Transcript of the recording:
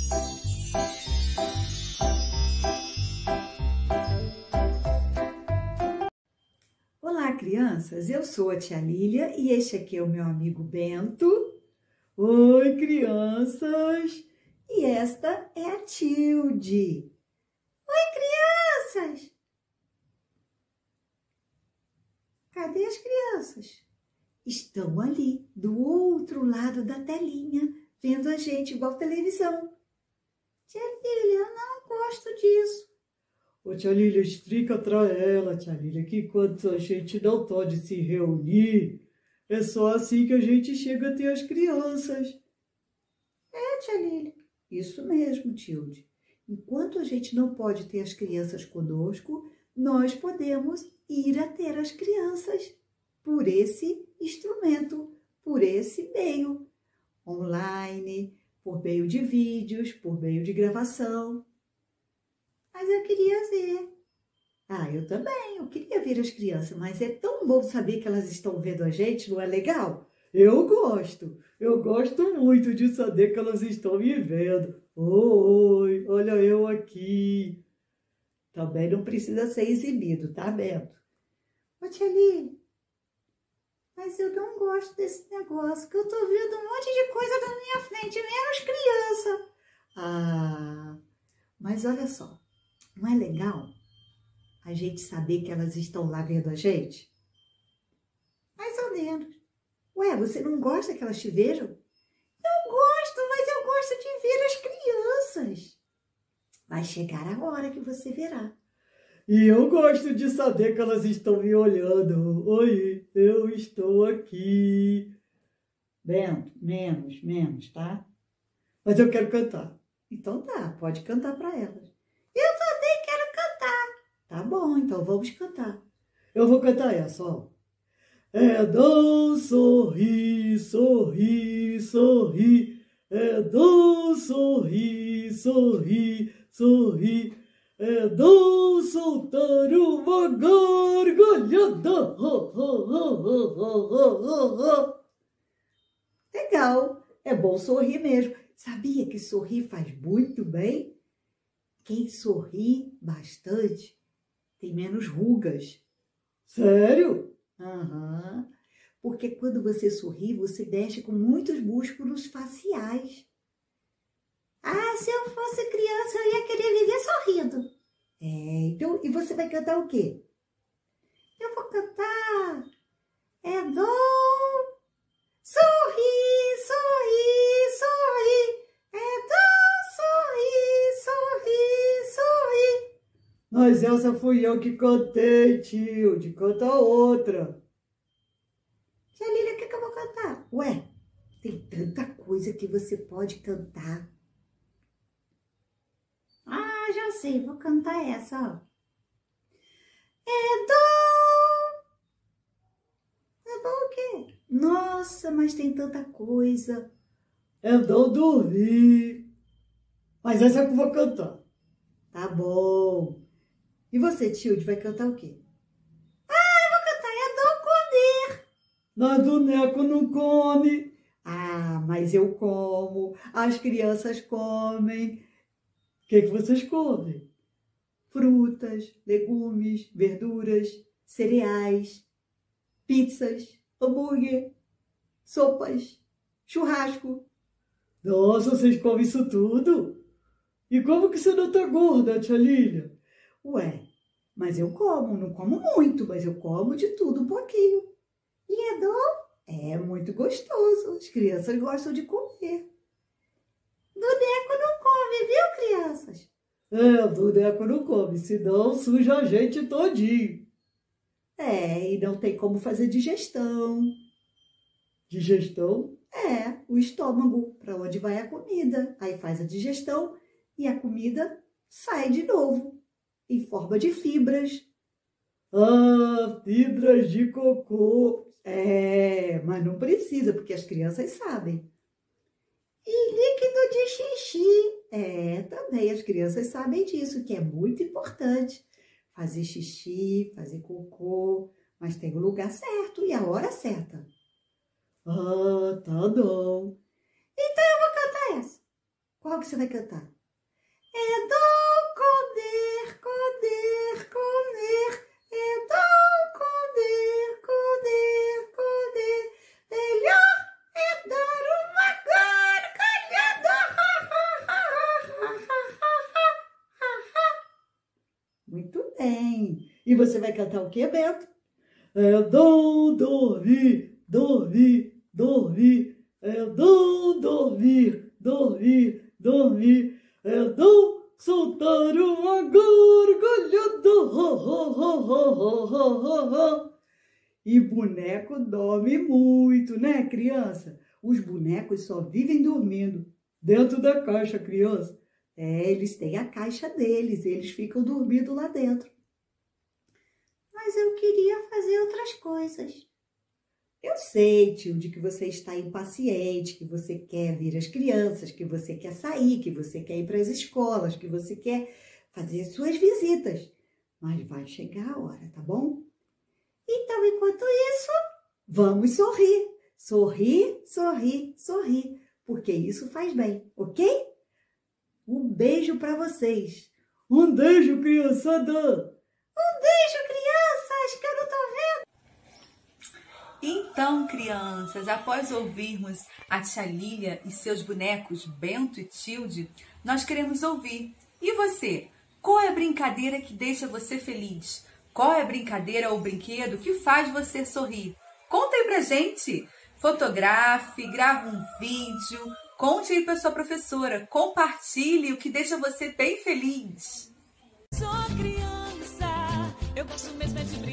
Olá, crianças! Eu sou a tia Lília e este aqui é o meu amigo Bento. Oi, crianças! E esta é a Tilde. Oi, crianças! Cadê as crianças? Estão ali, do outro lado da telinha, vendo a gente igual televisão. Tia Lília, eu não gosto disso. Ô, tia Lília, explica pra ela, tia Lília, que enquanto a gente não pode se reunir, é só assim que a gente chega a ter as crianças. É, tia Lília, isso mesmo, Tilde. Enquanto a gente não pode ter as crianças conosco, nós podemos ir a ter as crianças por esse instrumento, por esse meio, online, por meio de vídeos, por meio de gravação. Mas eu queria ver. Ah, eu também, eu queria ver as crianças, mas é tão bom saber que elas estão vendo a gente, não é legal? Eu gosto muito de saber que elas estão me vendo. Oi, olha eu aqui. Também não precisa ser exibido, tá, Bento? Ô, tia Lília, mas eu não gosto desse negócio, que eu tô vendo um monte de coisa na minha frente, menos criança. Ah, mas olha só, não é legal a gente saber que elas estão lá vendo a gente? Mais ou menos. Ué, você não gosta que elas te vejam? Eu gosto, mas eu gosto de ver as crianças. Vai chegar a hora que você verá. E eu gosto de saber que elas estão me olhando. Oi, eu estou aqui. Bento, menos, tá? Mas eu quero cantar. Então tá, pode cantar para elas. Eu também quero cantar. Tá bom, então vamos cantar. Eu vou cantar essa, ó. É dom, sorri, sorri, sorri. É dom, sorri, sorri, sorri. É dom soltar uma gargalhada. Legal, é bom sorrir mesmo. Sabia que sorrir faz muito bem? Quem sorri bastante tem menos rugas. Sério? Aham. Porque quando você sorri, você mexe com muitos músculos faciais. Ah, se eu fosse criança, eu ia querer viver sorrindo. É, então, e você vai cantar o quê? Eu vou cantar. É dom. Sorri, sorri, sorri. É dom, sorri, sorri, sorri. Mas essa fui eu que cantei, tio. De canta outra. Tia Lília, o que eu vou cantar? Ué, tem tanta coisa que você pode cantar. Ah, já sei, vou cantar essa, ó. É dom. É dom o quê? Nossa, mas tem tanta coisa. É dom dormir. Mas essa é que eu vou cantar. Tá bom. E você, Tilde, vai cantar o quê? Ah, eu vou cantar é dom comer. Nós boneco não come. Ah, mas eu como. As crianças comem. O que vocês comem? Frutas, legumes, verduras, cereais, pizzas, hambúrguer, sopas, churrasco. Nossa, vocês comem isso tudo? E como que você não tá gorda, tia Lília? Ué, mas eu como, não como muito, mas eu como de tudo um pouquinho. E é dom? É muito gostoso, as crianças gostam de comer. Boneco não come, viu, crianças? É, boneco não come, senão suja a gente todinho. É, e não tem como fazer digestão. Digestão? É, o estômago, para onde vai a comida. Aí faz a digestão e a comida sai de novo, em forma de fibras. Ah, fibras de cocô. É, mas não precisa, porque as crianças sabem. E líquido de xixi. É, também as crianças sabem disso, que é muito importante. Fazer xixi, fazer cocô, mas tem o lugar certo e a hora certa. Ah, tá bom. Então eu vou cantar essa. Qual Qual que você vai cantar? É dom comer, comer, comer. É dom comer, comer, comer. Melhor é dar uma gargalhada. Muito bem. E você vai cantar o quê, Bento? É dom dormir, dormir, dormir. É dom dormir, dormir, dormir. É dom soltar uma gargalhada. E boneco dorme muito, né, criança? Os bonecos só vivem dormindo dentro da caixa, criança. É, eles têm a caixa deles, eles ficam dormindo lá dentro. Mas eu queria fazer outras coisas. Eu sei, Tilde, que você está impaciente, que você quer ver as crianças, que você quer sair, que você quer ir para as escolas, que você quer fazer suas visitas. Mas vai chegar a hora, tá bom? Então, enquanto isso, vamos sorrir. Sorrir, sorrir, sorrir. Porque isso faz bem, ok? Um beijo para vocês. Um beijo, criançada. Um beijo, crianças, que eu não tô vendo. Então, crianças, após ouvirmos a tia Lília e seus bonecos Bento e Tilde, nós queremos ouvir. E você? Qual é a brincadeira que deixa você feliz? Qual é a brincadeira ou brinquedo que faz você sorrir? Conta aí pra gente! Fotografe, grave um vídeo, conte aí pra sua professora, compartilhe o que deixa você bem feliz. Sou criança, eu gosto mesmo de